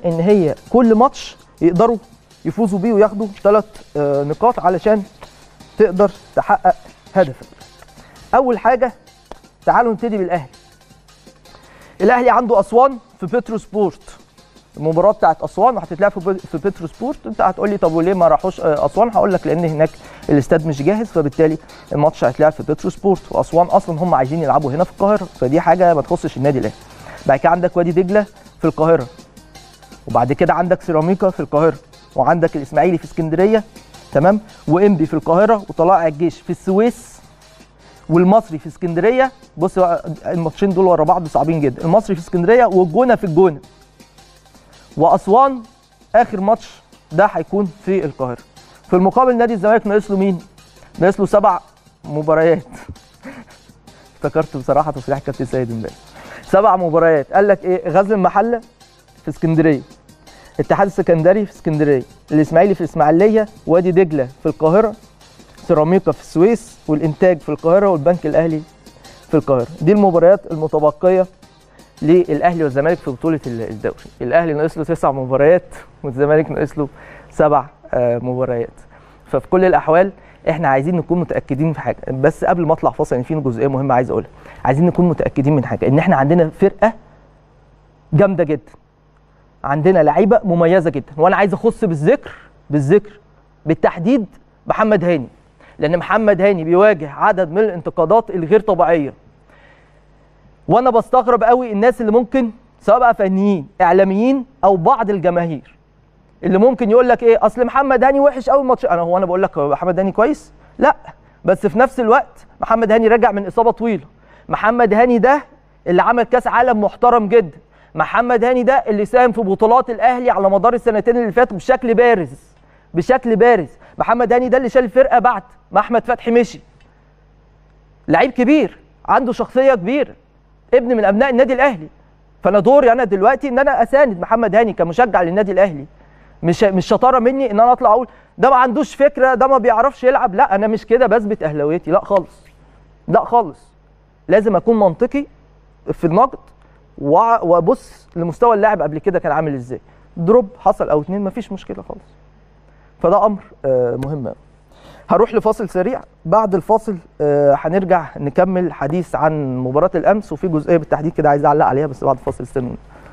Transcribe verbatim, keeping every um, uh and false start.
ان هي كل ماتش يقدروا يفوزوا بيه وياخدوا ثلاث نقاط علشان تقدر تحقق هدفك. اول حاجه تعالوا نبتدي بالاهلي. الاهلي عنده اسوان في بترو سبورت، المباراه بتاعت اسوان وهتتلعب في بترو سبورت. انت هتقول لي طب وليه ما راحوش اسوان؟ هقول لك لان هناك الاستاد مش جاهز، فبالتالي الماتش هيتلعب في بترو سبورت، واسوان اصلا هم عايزين يلعبوا هنا في القاهره، فدي حاجه ما تخصش النادي الاهلي. بعد كده عندك وادي دجله في القاهره، وبعد كده عندك سيراميكا في القاهره، وعندك الاسماعيلي في اسكندريه، تمام، وانبي في القاهره، وطلائع الجيش في السويس، والمصري في اسكندريه. بص الماتشين دول ورا بعض صعبين جدا، المصري في اسكندريه والجونه في الجونه، واسوان اخر ماتش ده هيكون في القاهره. في المقابل نادي الزمالك ناقص له مين؟ ناقص له سبع مباريات. افتكرت بصراحه تصريح كابتن سيد امبارح. سبع مباريات، قال لك ايه؟ غزل المحله في اسكندريه، الاتحاد السكندري في اسكندريه، الاسماعيلي في اسماعيليه، وادي دجله في القاهره، سيراميكا في السويس، والانتاج في القاهره، والبنك الاهلي في القاهره. دي المباريات المتبقيه للاهلي والزمالك في بطوله الدوري. الاهلي ناقص له تسع مباريات والزمالك ناقص له سبع مباريات. ففي كل الاحوال احنا عايزين نكون متاكدين في حاجه، بس قبل ما اطلع فاصل في جزئيه مهمه عايز اقولها. عايزين نكون متاكدين من حاجه، ان احنا عندنا فرقه جامده جدا، عندنا لعيبه مميزه جدا، وانا عايز اخص بالذكر بالذكر بالتحديد محمد هاني، لان محمد هاني بيواجه عدد من الانتقادات الغير طبيعيه، وانا بستغرب قوي الناس اللي ممكن سواء بقى فنيين اعلاميين او بعض الجماهير اللي ممكن يقول لك ايه اصل محمد هاني وحش قوي الماتش. انا هو انا بقول لك محمد هاني كويس؟ لا، بس في نفس الوقت محمد هاني راجع من اصابه طويله. محمد هاني ده اللي عمل كاس عالم محترم جدا. محمد هاني ده اللي ساهم في بطولات الاهلي على مدار السنتين اللي فاتوا بشكل بارز بشكل بارز. محمد هاني ده اللي شال الفرقه بعد ما احمد فتحي مشي. لعيب كبير عنده شخصيه كبيره، ابن من ابناء النادي الاهلي. فانا دوري انا دلوقتي ان انا اساند محمد هاني كمشجع للنادي الاهلي. مش مش شطاره مني ان انا اطلع اقول ده ما عندوش فكره، ده ما بيعرفش يلعب. لا، انا مش كده بثبت اهلاويتي، لا خالص، لا خالص. لازم اكون منطقي في النقد وابص لمستوى اللاعب قبل كده كان عامل ازاي. دروب حصل او اتنين مفيش مشكله خالص. فده امر مهم. هروح لفاصل سريع، بعد الفاصل هنرجع نكمل حديث عن مباراه الامس، وفي جزئيه بالتحديد كده عايز اعلق عليها بس بعد الفاصل. استنوا.